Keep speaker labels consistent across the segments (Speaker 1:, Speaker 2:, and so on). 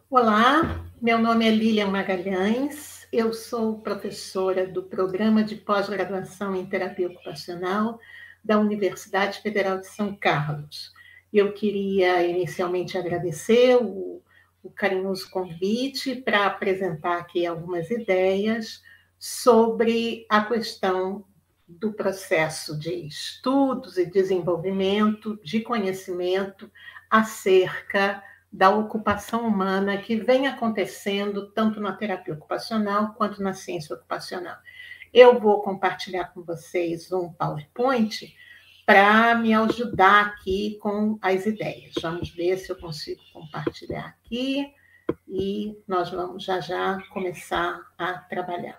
Speaker 1: Olá, meu nome é Lilian Magalhães, eu sou professora do Programa de Pós-Graduação em Terapia Ocupacional da Universidade Federal de São Carlos. Eu queria inicialmente agradecer o carinhoso convite para apresentar aqui algumas ideias sobre a questão do processo de estudos e desenvolvimento de conhecimento acerca da ocupação humana que vem acontecendo tanto na terapia ocupacional quanto na ciência ocupacional. Eu vou compartilhar com vocês um PowerPoint para me ajudar aqui com as ideias. Vamos ver se eu consigo compartilhar aqui e nós vamos já começar a trabalhar.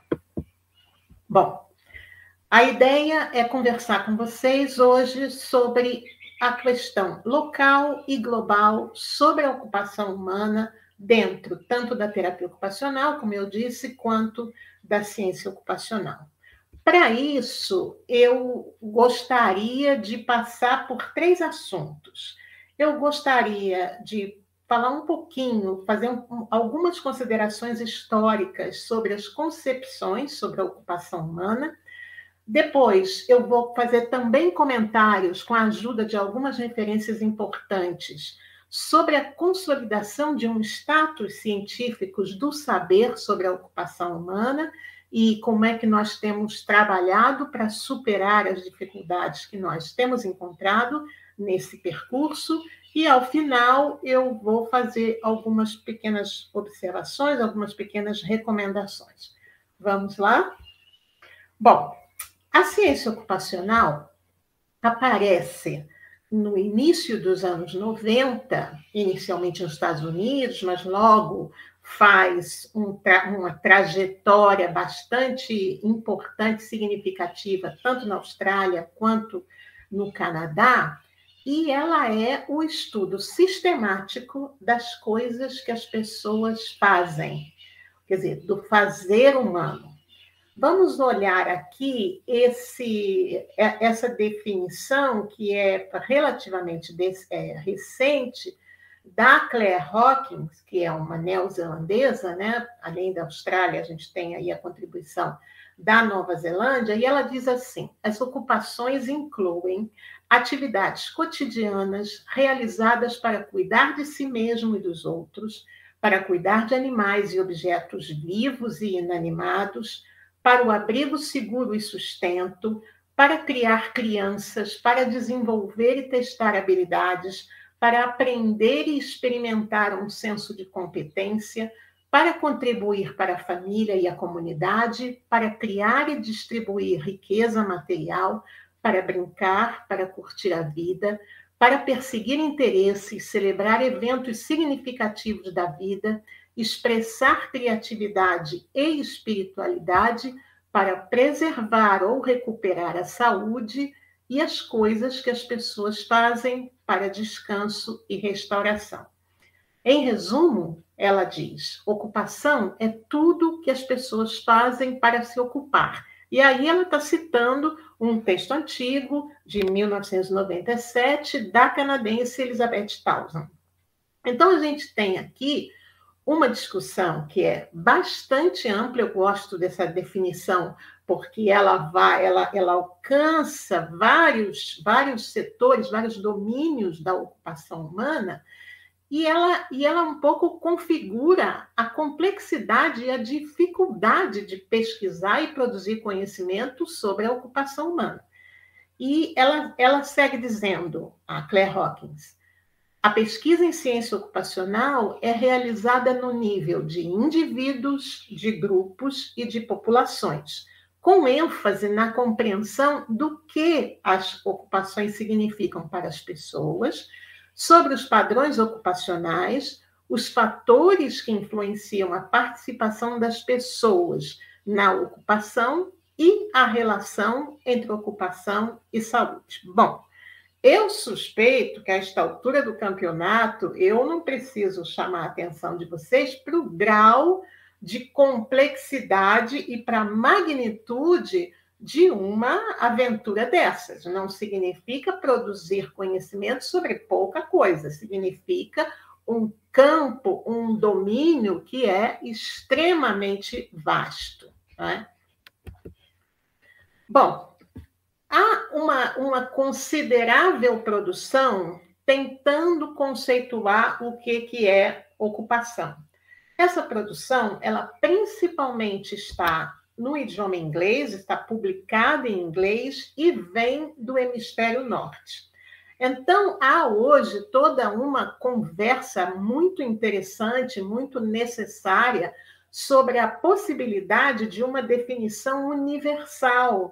Speaker 1: Bom, a ideia é conversar com vocês hoje sobre a questão local e global sobre a ocupação humana dentro tanto da terapia ocupacional, como eu disse, quanto da ciência ocupacional. Para isso, eu gostaria de passar por 3 assuntos. Eu gostaria de falar um pouquinho, fazer algumas considerações históricas sobre as concepções sobre a ocupação humana. Depois, eu vou fazer também comentários com a ajuda de algumas referências importantes sobre a consolidação de um status científico do saber sobre a ocupação humana e como é que nós temos trabalhado para superar as dificuldades que nós temos encontrado nesse percurso. E, ao final, eu vou fazer algumas pequenas observações, algumas pequenas recomendações. Vamos lá? Bom, a ciência ocupacional aparece no início dos anos 90, inicialmente nos Estados Unidos, mas logo faz uma trajetória bastante importante, significativa, tanto na Austrália quanto no Canadá, e ela é o estudo sistemático das coisas que as pessoas fazem, quer dizer, do fazer humano. Vamos olhar aqui essa definição, que é relativamente recente, da Claire Hawkins, que é uma neozelandesa, né? Além da Austrália, a gente tem aí a contribuição da Nova Zelândia, e ela diz assim: as ocupações incluem atividades cotidianas realizadas para cuidar de si mesmo e dos outros, para cuidar de animais e objetos vivos e inanimados, para o abrigo seguro e sustento, para criar crianças, para desenvolver e testar habilidades, para aprender e experimentar um senso de competência, para contribuir para a família e a comunidade, para criar e distribuir riqueza material, para brincar, para curtir a vida, para perseguir interesses, celebrar eventos significativos da vida, expressar criatividade e espiritualidade, para preservar ou recuperar a saúde e as coisas que as pessoas fazem para descanso e restauração. Em resumo, ela diz: ocupação é tudo que as pessoas fazem para se ocupar. E aí ela está citando um texto antigo, de 1997, da canadense Elizabeth Townsend. Então, a gente tem aqui uma discussão que é bastante ampla. Eu gosto dessa definição, porque ela alcança vários setores, vários domínios da ocupação humana, e ela um pouco configura a complexidade e a dificuldade de pesquisar e produzir conhecimento sobre a ocupação humana. E ela segue dizendo, a Claire Hawkins: a pesquisa em ciência ocupacional é realizada no nível de indivíduos, de grupos e de populações, com ênfase na compreensão do que as ocupações significam para as pessoas, sobre os padrões ocupacionais, os fatores que influenciam a participação das pessoas na ocupação e a relação entre ocupação e saúde. Bom, eu suspeito que, a esta altura do campeonato, eu não preciso chamar a atenção de vocês para o grau de complexidade e para a magnitude de uma aventura dessas. Não significa produzir conhecimento sobre pouca coisa, significa um campo, um domínio que é extremamente vasto, né? Bom, há uma considerável produção tentando conceituar o que é ocupação. Essa produção, ela principalmente está no idioma inglês, está publicada em inglês e vem do hemisfério norte. Então, há hoje toda uma conversa muito interessante, muito necessária, sobre a possibilidade de uma definição universal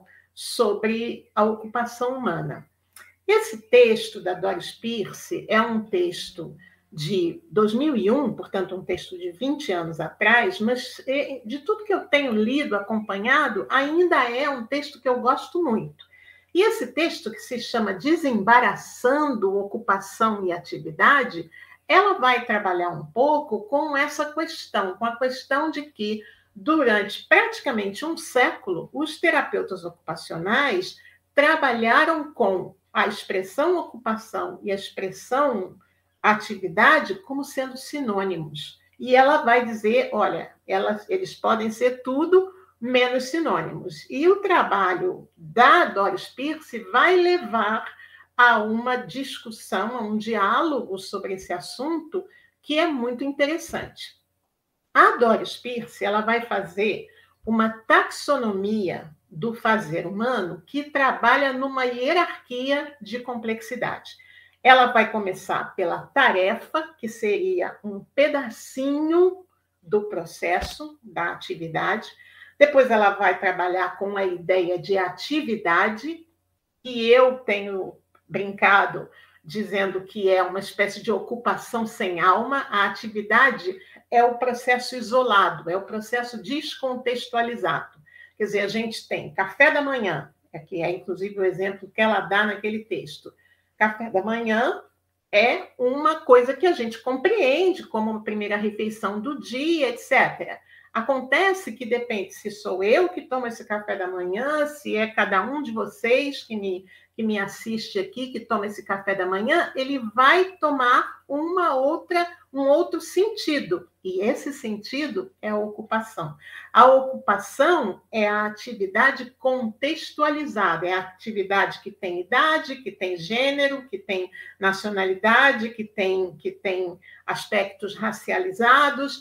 Speaker 1: sobre a ocupação humana. Esse texto da Doris Pierce é um texto de 2001, portanto, um texto de 20 anos atrás, mas de tudo que eu tenho lido, acompanhado, ainda é um texto que eu gosto muito. E esse texto, que se chama Desembaraçando Ocupação e Atividade, ela vai trabalhar um pouco com essa questão, com a questão de que, durante praticamente um século, os terapeutas ocupacionais trabalharam com a expressão ocupação e a expressão atividade como sendo sinônimos. E ela vai dizer, olha, eles podem ser tudo menos sinônimos. E o trabalho da Doris Pierce vai levar a uma discussão, a um diálogo sobre esse assunto que é muito interessante. A Doris Pierce, ela vai fazer uma taxonomia do fazer humano que trabalha numa hierarquia de complexidade. Ela vai começar pela tarefa, que seria um pedacinho do processo da atividade. Depois ela vai trabalhar com a ideia de atividade, que eu tenho brincado dizendo que é uma espécie de ocupação sem alma. A atividade é o processo isolado, é o processo descontextualizado. Quer dizer, a gente tem café da manhã, que é inclusive o exemplo que ela dá naquele texto. Café da manhã é uma coisa que a gente compreende como uma primeira refeição do dia, etc. Acontece que depende se sou eu que tomo esse café da manhã, se é cada um de vocês que me assiste aqui, que toma esse café da manhã, ele vai tomar um outro sentido. E esse sentido é a ocupação. A ocupação é a atividade contextualizada, é a atividade que tem idade, que tem gênero, que tem nacionalidade, que tem aspectos racializados.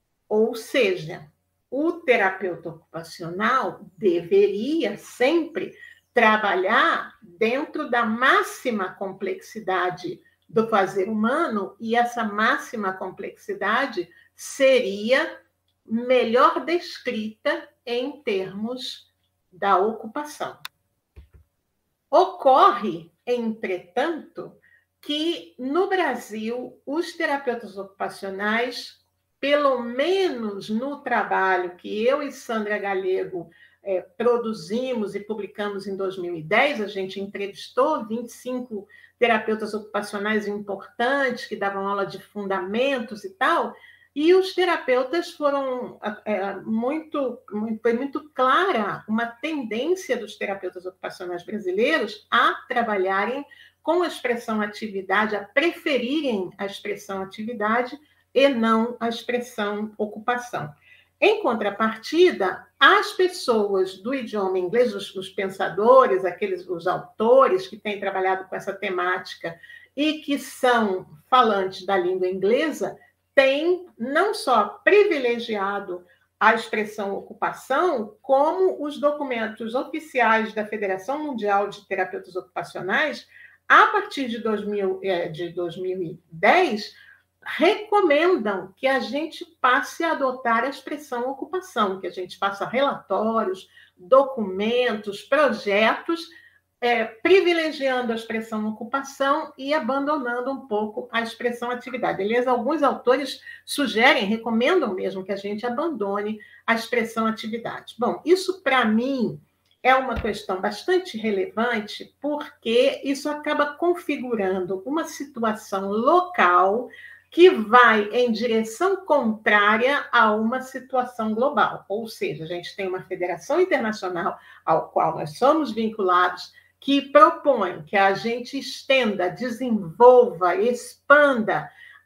Speaker 1: Ou seja, o terapeuta ocupacional deveria sempre trabalhar dentro da máxima complexidade do fazer humano, e essa máxima complexidade seria melhor descrita em termos da ocupação. Ocorre, entretanto, que no Brasil os terapeutas ocupacionais, pelo menos no trabalho que eu e Sandra Galego produzimos e publicamos em 2010, a gente entrevistou 25 terapeutas ocupacionais importantes que davam aula de fundamentos e tal, e os terapeutas foram foi muito clara uma tendência dos terapeutas ocupacionais brasileiros a trabalharem com a expressão atividade, a preferirem a expressão atividade e não a expressão ocupação. Em contrapartida, as pessoas do idioma inglês, os pensadores, os autores que têm trabalhado com essa temática e que são falantes da língua inglesa, têm não só privilegiado a expressão ocupação, como os documentos oficiais da Federação Mundial de Terapeutas Ocupacionais, a partir de 2010, recomendam que a gente passe a adotar a expressão ocupação, que a gente faça relatórios, documentos, projetos, privilegiando a expressão ocupação e abandonando um pouco a expressão atividade. Aliás, alguns autores sugerem, recomendam mesmo que a gente abandone a expressão atividade. Bom, isso para mim é uma questão bastante relevante, porque isso acaba configurando uma situação local que vai em direção contrária a uma situação global. Ou seja, a gente tem uma federação internacional ao qual nós somos vinculados, que propõe que a gente estenda, desenvolva, expanda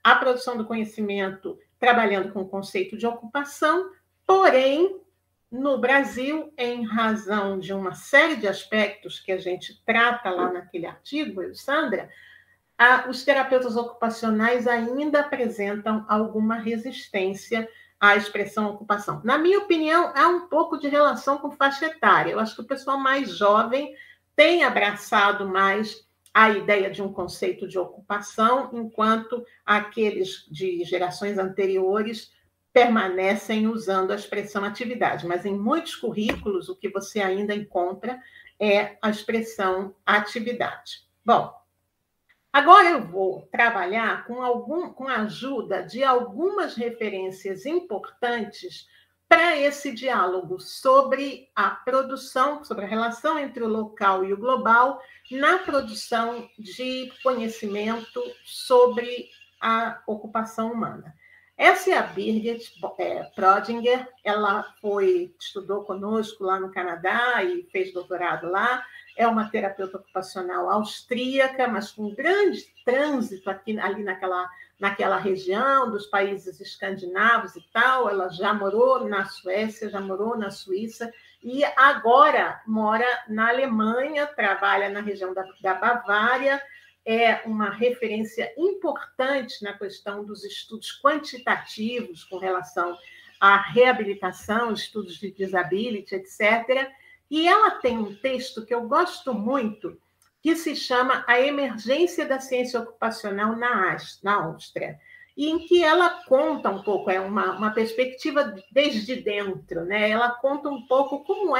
Speaker 1: a produção do conhecimento trabalhando com o conceito de ocupação, porém, no Brasil, em razão de uma série de aspectos que a gente trata lá naquele artigo, Sandra, os terapeutas ocupacionais ainda apresentam alguma resistência à expressão ocupação. Na minha opinião, há um pouco de relação com faixa etária. Eu acho que o pessoal mais jovem tem abraçado mais a ideia de um conceito de ocupação, enquanto aqueles de gerações anteriores permanecem usando a expressão atividade. Mas em muitos currículos, o que você ainda encontra é a expressão atividade. Bom, agora eu vou trabalhar com a ajuda de algumas referências importantes para esse diálogo sobre a produção, sobre a relação entre o local e o global na produção de conhecimento sobre a ocupação humana. Essa é a Birgit Prodinger, ela estudou conosco lá no Canadá e fez doutorado lá. É uma terapeuta ocupacional austríaca, mas com grande trânsito ali naquela região dos países escandinavos e tal. Ela já morou na Suécia, já morou na Suíça e agora mora na Alemanha, trabalha na região da Bavária, é uma referência importante na questão dos estudos quantitativos com relação à reabilitação, estudos de disability, etc., e ela tem um texto que eu gosto muito, que se chama A Emergência da Ciência Ocupacional na Áustria, e em que ela conta um pouco, é uma perspectiva desde dentro, né? Ela conta um pouco como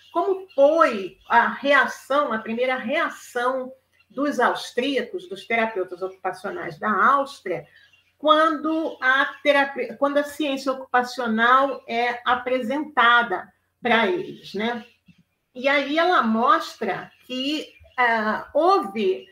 Speaker 1: foi a primeira reação dos austríacos, dos terapeutas ocupacionais da Áustria, quando a ciência ocupacional é apresentada para eles, né? E aí ela mostra que houve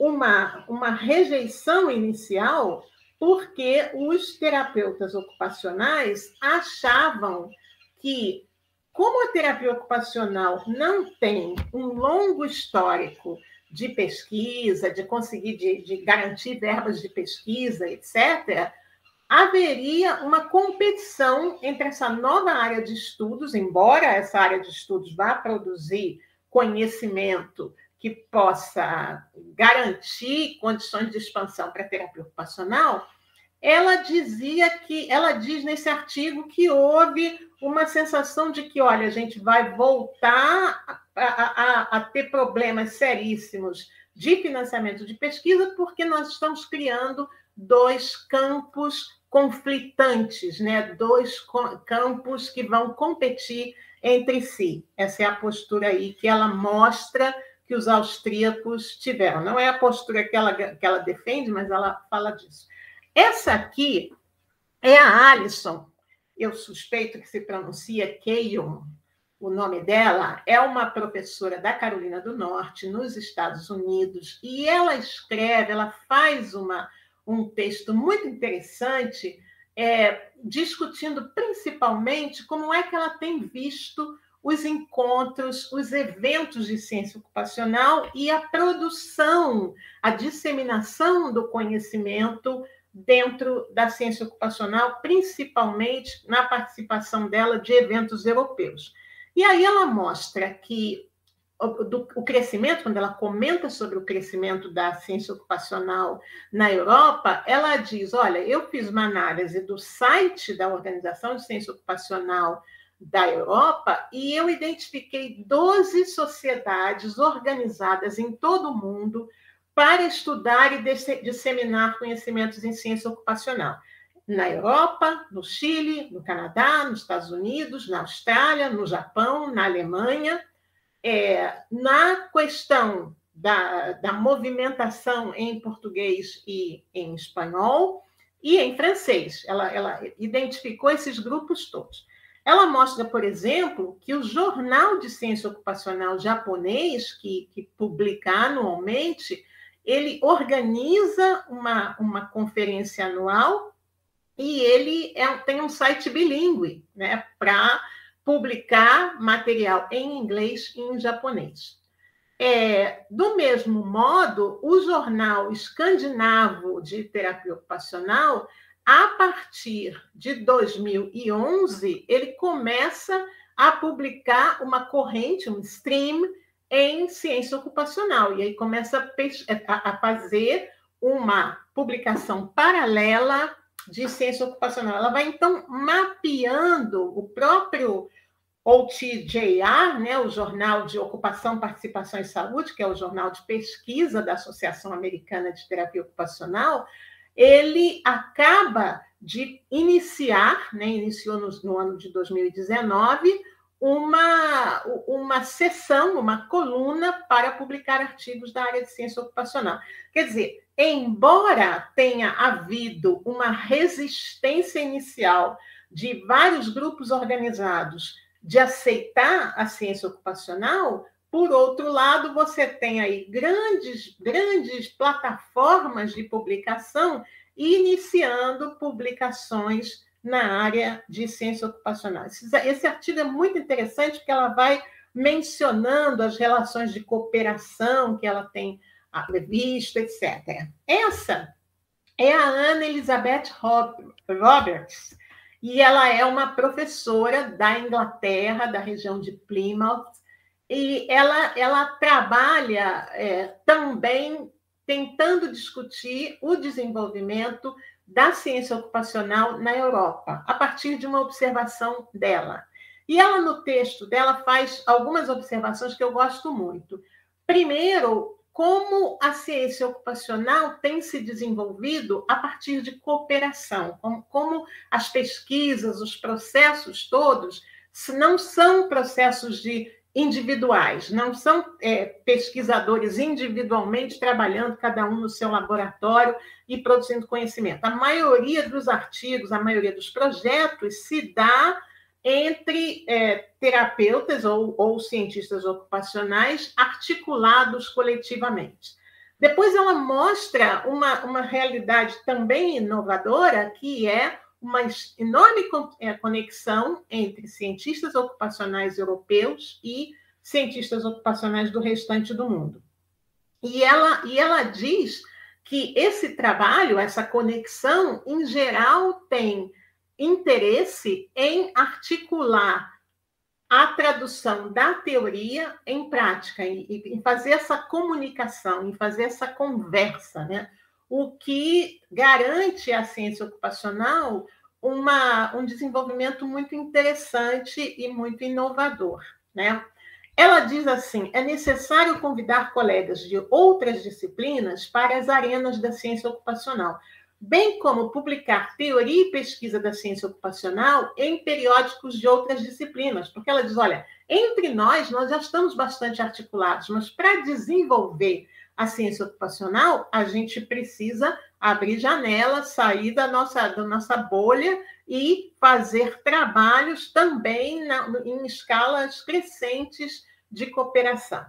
Speaker 1: uma rejeição inicial porque os terapeutas ocupacionais achavam que, como a terapia ocupacional não tem um longo histórico de pesquisa, de conseguir de garantir verbas de pesquisa, etc., haveria uma competição entre essa nova área de estudos, embora essa área de estudos vá produzir conhecimento que possa garantir condições de expansão para a terapia ocupacional, ela diz nesse artigo que houve uma sensação de que, olha, a gente vai voltar a ter problemas seríssimos de financiamento de pesquisa porque nós estamos criando dois campos conflitantes, né? Dois campos que vão competir entre si. Essa é a postura aí que ela mostra que os austríacos tiveram. Não é a postura que ela defende, mas ela fala disso. Essa aqui é a Alison, eu suspeito que se pronuncia Keyon, o nome dela, é uma professora da Carolina do Norte, nos Estados Unidos, e ela faz um texto muito interessante, discutindo principalmente como é que ela tem visto os encontros, os eventos de ciência ocupacional e a produção, a disseminação do conhecimento dentro da ciência ocupacional, principalmente na participação dela de eventos europeus. E aí ela mostra que o crescimento, quando ela comenta sobre o crescimento da ciência ocupacional na Europa, ela diz, olha, eu fiz uma análise do site da Organização de Ciência Ocupacional da Europa e eu identifiquei 12 sociedades organizadas em todo o mundo para estudar e disseminar conhecimentos em ciência ocupacional. Na Europa, no Chile, no Canadá, nos Estados Unidos, na Austrália, no Japão, na Alemanha. Na questão da movimentação em português e em espanhol e em francês. Ela identificou esses grupos todos. Ela mostra, por exemplo, que o Jornal de Ciência Ocupacional japonês, que publica anualmente, ele organiza uma conferência anual e ele tem um site bilíngue, para publicar material em inglês e em japonês. Do mesmo modo, o Jornal Escandinavo de Terapia Ocupacional, a partir de 2011, ele começa a publicar uma corrente, um stream, em ciência ocupacional. E aí começa a fazer uma publicação paralela de ciência ocupacional. Ela vai, então, mapeando o próprio OTJR, né, o Jornal de Ocupação, Participação e Saúde, que é o jornal de pesquisa da Associação Americana de Terapia Ocupacional. Ele acaba de iniciar, né, iniciou no ano de 2019, uma sessão, uma coluna para publicar artigos da área de ciência ocupacional. Quer dizer, embora tenha havido uma resistência inicial de vários grupos organizados de aceitar a ciência ocupacional, por outro lado, você tem aí grandes plataformas de publicação iniciando publicações na área de ciência ocupacional. Esse artigo é muito interessante porque ela vai mencionando as relações de cooperação que ela tem visto, etc. Essa é a Ana Elizabeth Roberts, e ela é uma professora da Inglaterra, da região de Plymouth, e ela trabalha também tentando discutir o desenvolvimento da ciência ocupacional na Europa, a partir de uma observação dela. E ela, no texto dela, faz algumas observações que eu gosto muito. Primeiro, como a ciência ocupacional tem se desenvolvido a partir de cooperação, como as pesquisas, os processos todos, não são processos individuais, não são pesquisadores individualmente trabalhando, cada um no seu laboratório e produzindo conhecimento. A maioria dos artigos, a maioria dos projetos se dá entre terapeutas ou cientistas ocupacionais articulados coletivamente. Depois ela mostra uma realidade também inovadora, que é uma enorme conexão entre cientistas ocupacionais europeus e cientistas ocupacionais do restante do mundo. E ela diz que esse trabalho, essa conexão, em geral, tem interesse em articular a tradução da teoria em prática, em fazer essa comunicação, em fazer essa conversa, né? O que garante à ciência ocupacional um desenvolvimento muito interessante e muito inovador, né? Ela diz assim: é necessário convidar colegas de outras disciplinas para as arenas da ciência ocupacional, bem como publicar teoria e pesquisa da ciência ocupacional em periódicos de outras disciplinas, porque ela diz, olha, entre nós já estamos bastante articulados, mas para desenvolver a ciência ocupacional, a gente precisa abrir janela, sair da nossa bolha e fazer trabalhos também em escalas crescentes de cooperação.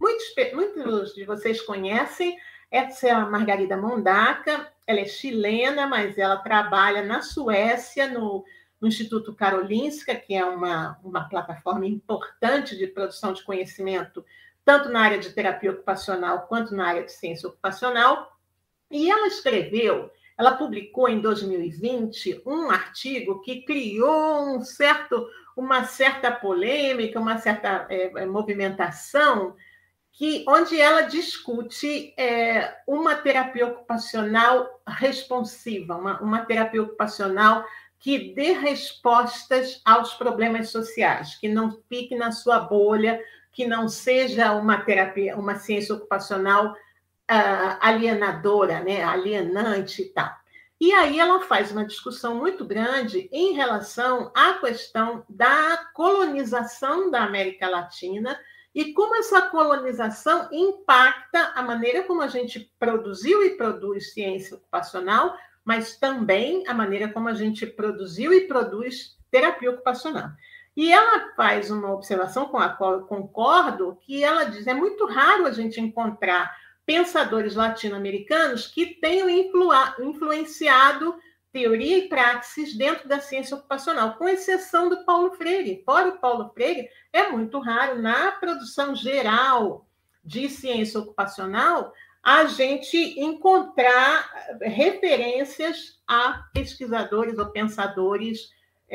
Speaker 1: Muitos de vocês conhecem, essa é a Margarida Mondaca. Ela é chilena, mas ela trabalha na Suécia, no Instituto Karolinska, que é uma plataforma importante de produção de conhecimento, tanto na área de terapia ocupacional quanto na área de ciência ocupacional. E ela publicou em 2020 um artigo que criou uma certa polêmica, uma certa movimentação, onde ela discute uma terapia ocupacional responsiva, uma terapia ocupacional que dê respostas aos problemas sociais, que não fique na sua bolha, que não seja uma ciência ocupacional alienadora, né, alienante e tal. E aí ela faz uma discussão muito grande em relação à questão da colonização da América Latina e como essa colonização impacta a maneira como a gente produziu e produz ciência ocupacional, mas também a maneira como a gente produziu e produz terapia ocupacional. E ela faz uma observação com a qual eu concordo, que ela diz, é muito raro a gente encontrar pensadores latino-americanos que tenham influenciado teoria e praxis dentro da ciência ocupacional, com exceção do Paulo Freire. Fora o Paulo Freire, é muito raro na produção geral de ciência ocupacional, a gente encontrar referências a pesquisadores ou pensadores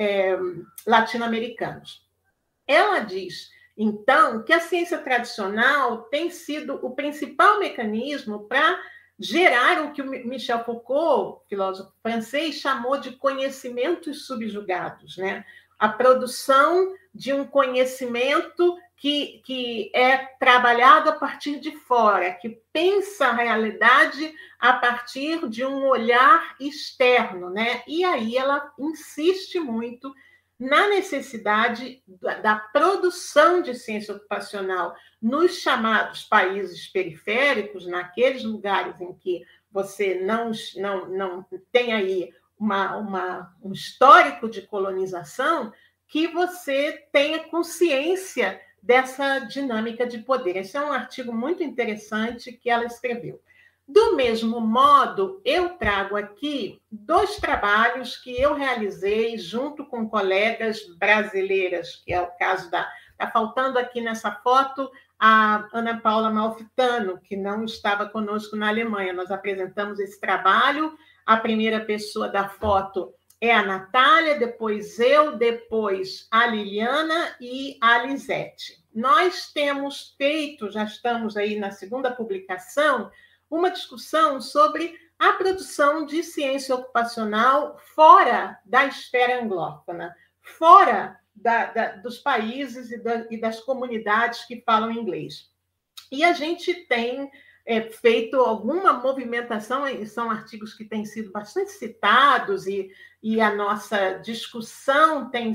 Speaker 1: latino-americanos. Ela diz, então, que a ciência tradicional tem sido o principal mecanismo para gerar o que o Michel Foucault, filósofo francês, chamou de conhecimentos subjugados, né? A produção de um conhecimento que é trabalhado a partir de fora, que pensa a realidade a partir de um olhar externo, né? E aí ela insiste muito na necessidade da produção de ciência ocupacional nos chamados países periféricos, naqueles lugares em que você não tem aí um histórico de colonização, que você tenha consciência dessa dinâmica de poder. Esse é um artigo muito interessante que ela escreveu. Do mesmo modo, eu trago aqui 2 trabalhos que eu realizei junto com colegas brasileiras, que é o caso da... Está faltando aqui nessa foto a Ana Paula Malfitano, que não estava conosco na Alemanha. Nós apresentamos esse trabalho. A primeira pessoa da foto é a Natália, depois eu, depois a Liliana e a Lisete. Nós temos feito, já estamos aí na segunda publicação, uma discussão sobre a produção de ciência ocupacional fora da esfera anglófona, fora dos países e das comunidades que falam inglês. E a gente tem feito alguma movimentação, são artigos que têm sido bastante citados e a nossa discussão tem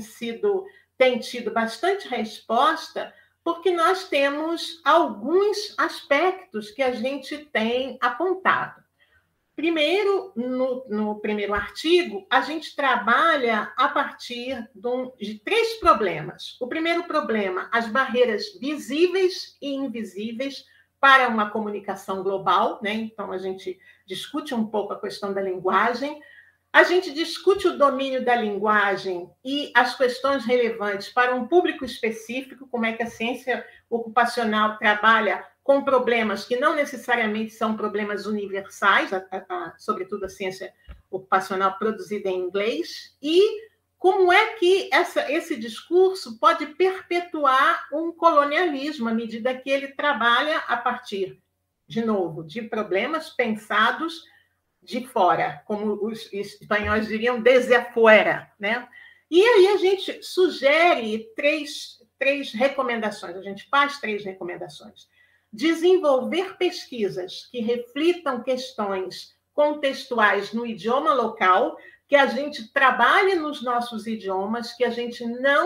Speaker 1: tido bastante resposta, porque nós temos alguns aspectos que a gente tem apontado. Primeiro, no primeiro artigo, a gente trabalha a partir de 3 problemas. O primeiro problema, as barreiras visíveis e invisíveis para uma comunicação global, né? Então, a gente discute um pouco a questão da linguagem, a gente discute o domínio da linguagem e as questões relevantes para um público específico, como é que a ciência ocupacional trabalha com problemas que não necessariamente são problemas universais, sobretudo a ciência ocupacional produzida em inglês, e como é que esse discurso pode perpetuar um colonialismo à medida que ele trabalha a partir, de novo, de problemas pensados de fora, como os espanhóis diriam, desde afuera, né? E aí a gente sugere três recomendações, a gente faz 3 recomendações. Desenvolver pesquisas que reflitam questões contextuais no idioma local, que a gente trabalhe nos nossos idiomas, que a gente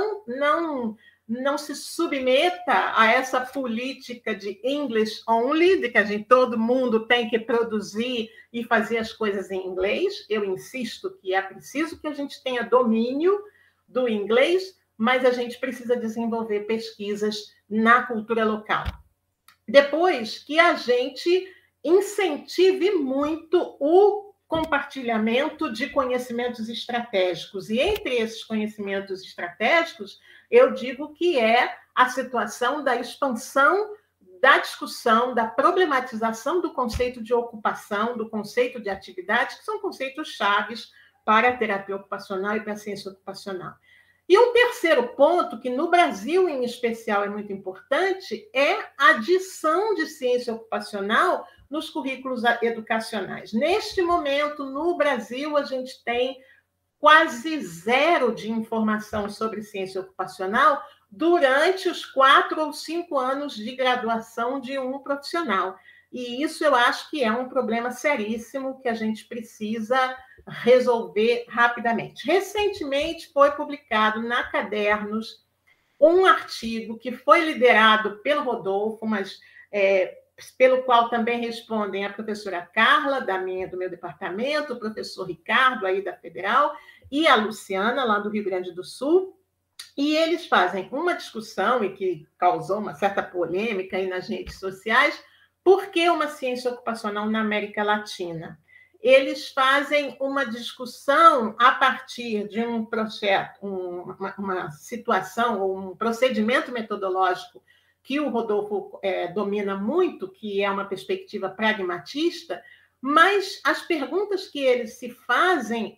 Speaker 1: não se submeta a essa política de English only, de que todo mundo tem que produzir e fazer as coisas em inglês. Eu insisto que é preciso que a gente tenha domínio do inglês, mas a gente precisa desenvolver pesquisas na cultura local. Depois, que a gente incentive muito o compartilhamento de conhecimentos estratégicos. E entre esses conhecimentos estratégicos, eu digo que é a situação da expansão da discussão, da problematização do conceito de ocupação, do conceito de atividade, que são conceitos chaves para a terapia ocupacional e para a ciência ocupacional. E um terceiro ponto, que no Brasil em especial é muito importante, é a adição de ciência ocupacional nos currículos educacionais. Neste momento, no Brasil, a gente tem quase 0 de informação sobre ciência ocupacional durante os 4 ou 5 anos de graduação de um profissional. E isso eu acho que é um problema seríssimo que a gente precisa resolver rapidamente. Recentemente foi publicado na Cadernos um artigo que foi liderado pelo Rodolfo, mas pelo qual também respondem a professora Carla, do meu departamento, o professor Ricardo, aí da Federal, e a Luciana, lá do Rio Grande do Sul, e eles fazem uma discussão, e que causou uma certa polêmica aí nas redes sociais, por que uma ciência ocupacional na América Latina? Eles fazem uma discussão a partir de um projeto, uma situação ou um procedimento metodológico que o Rodolfo domina muito, que é uma perspectiva pragmatista, mas as perguntas que eles se fazem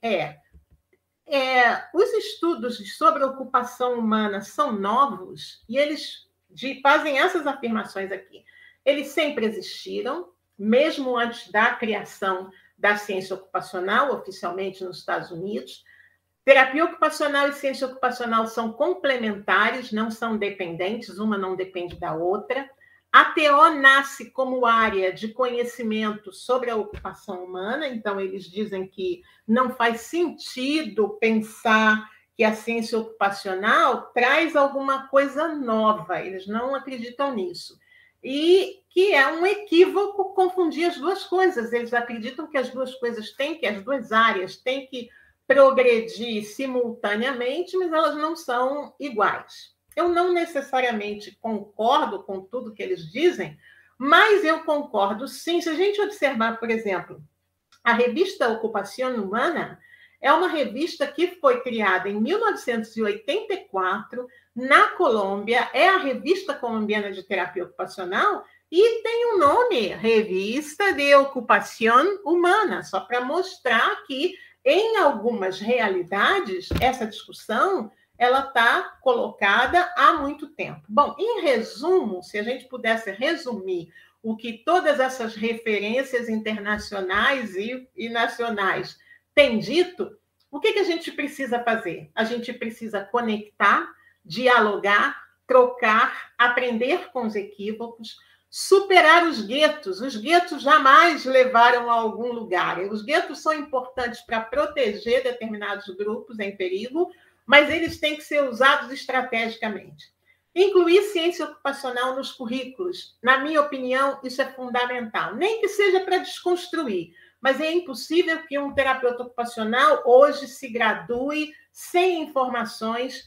Speaker 1: os estudos sobre a ocupação humana são novos e eles fazem essas afirmações aqui. Eles sempre existiram, mesmo antes da criação da ciência ocupacional, oficialmente nos Estados Unidos. Terapia ocupacional e ciência ocupacional são complementares, não são dependentes, uma não depende da outra. A TO nasce como área de conhecimento sobre a ocupação humana, então eles dizem que não faz sentido pensar que a ciência ocupacional traz alguma coisa nova, eles não acreditam nisso. E que é um equívoco confundir as duas coisas, eles acreditam que as duas coisas as duas áreas têm que progredir simultaneamente, mas elas não são iguais. Eu não necessariamente concordo com tudo que eles dizem, mas eu concordo sim. Se a gente observar, por exemplo, a revista Ocupação Humana é uma revista que foi criada em 1984 na Colômbia, é a Revista Colombiana de Terapia Ocupacional e tem um nome, Revista de Ocupação Humana, só para mostrar que em algumas realidades essa discussão ela está colocada há muito tempo. Bom, em resumo, se a gente pudesse resumir o que todas essas referências internacionais e nacionais têm dito, o que a gente precisa fazer? A gente precisa conectar, dialogar, trocar, aprender com os equívocos, superar os guetos. Os guetos jamais levaram a algum lugar. Os guetos são importantes para proteger determinados grupos em perigo, mas eles têm que ser usados estrategicamente. Incluir ciência ocupacional nos currículos, na minha opinião, isso é fundamental. Nem que seja para desconstruir, mas é impossível que um terapeuta ocupacional hoje se gradue sem informações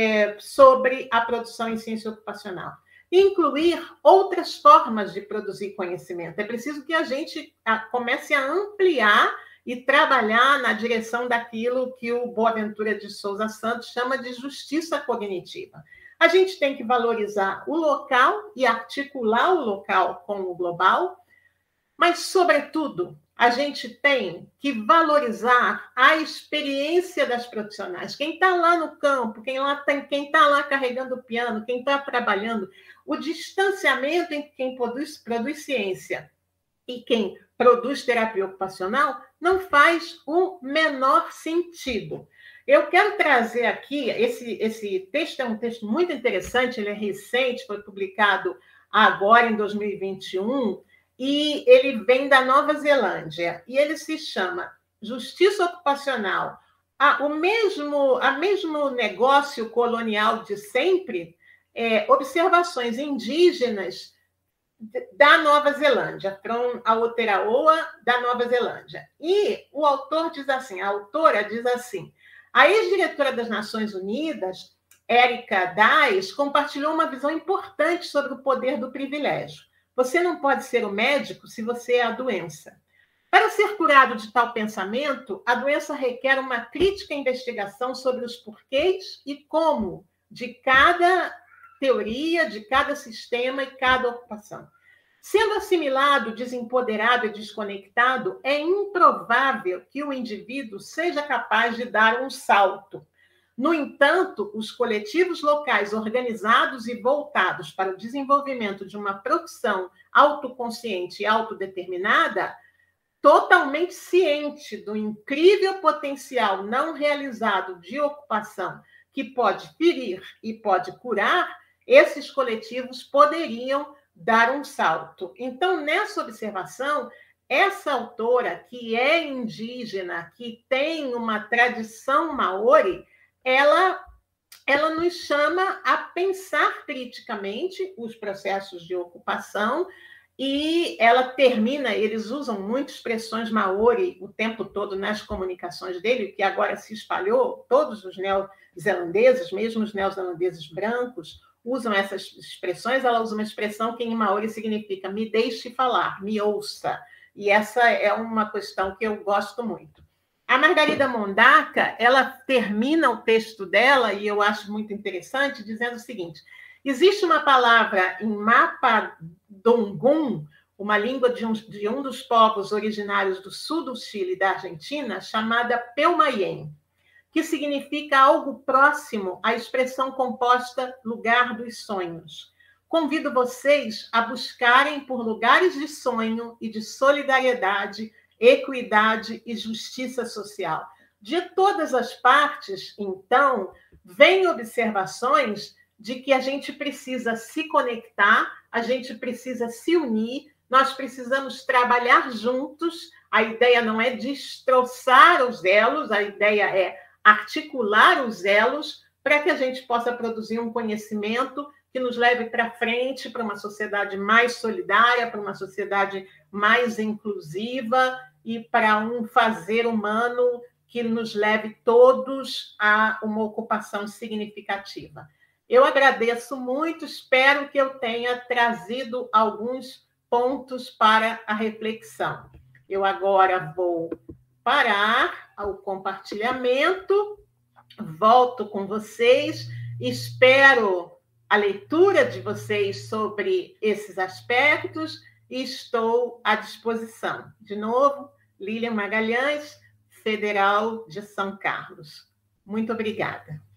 Speaker 1: sobre a produção em ciência ocupacional. Incluir outras formas de produzir conhecimento. É preciso que a gente comece a ampliar e trabalhar na direção daquilo que o Boaventura de Souza Santos chama de justiça cognitiva. A gente tem que valorizar o local e articular o local com o global, mas, sobretudo, a gente tem que valorizar a experiência das profissionais. Quem está lá no campo, quem está lá carregando o piano, quem está trabalhando, o distanciamento entre quem produz ciência e quem produz terapia ocupacional não faz o menor sentido. Eu quero trazer aqui, esse texto é um texto muito interessante, ele é recente, foi publicado agora em 2021, e ele vem da Nova Zelândia, e ele se chama Justiça Ocupacional, o mesmo negócio colonial de sempre, observações indígenas da Nova Zelândia, from Aotearoa, da Nova Zelândia. E o autor diz assim, a autora diz assim, a ex-diretora das Nações Unidas, Érica Dais, compartilhou uma visão importante sobre o poder do privilégio. Você não pode ser o médico se você é a doença. Para ser curado de tal pensamento, a doença requer uma crítica investigação sobre os porquês e como de cada teoria, de cada sistema e cada ocupação. Sendo assimilado, desempoderado e desconectado, é improvável que o indivíduo seja capaz de dar um salto. No entanto, os coletivos locais organizados e voltados para o desenvolvimento de uma profissão autoconsciente e autodeterminada, totalmente ciente do incrível potencial não realizado de ocupação que pode ferir e pode curar, esses coletivos poderiam dar um salto. Então, nessa observação, essa autora, que é indígena, que tem uma tradição maori, ela nos chama a pensar criticamente os processos de ocupação e ela termina, eles usam muitas expressões maori o tempo todo nas comunicações dele, que agora se espalhou, todos os neozelandeses, mesmo os neozelandeses brancos, usam essas expressões. Ela usa uma expressão que em maori significa me deixe falar, me ouça. E essa é uma questão que eu gosto muito. A Margarida Mondaca, ela termina o texto dela, e eu acho muito interessante, dizendo o seguinte, Existe uma palavra em Mapudungun, uma língua de um dos povos originários do sul do Chile e da Argentina, chamada Peumayén, que significa algo próximo à expressão composta lugar dos sonhos. Convido vocês a buscarem por lugares de sonho e de solidariedade, equidade e justiça social. De todas as partes, então, vêm observações de que a gente precisa se conectar, a gente precisa se unir, nós precisamos trabalhar juntos. A ideia não é destroçar os elos, a ideia é articular os elos para que a gente possa produzir um conhecimento que nos leve para frente, para uma sociedade mais solidária, para uma sociedade mais inclusiva e para um fazer humano que nos leve todos a uma ocupação significativa. Eu agradeço muito, espero que eu tenha trazido alguns pontos para a reflexão. Eu agora vou parar o compartilhamento, volto com vocês, espero a leitura de vocês sobre esses aspectos e estou à disposição. De novo, Lilian Magalhães, Federal de São Carlos. Muito obrigada.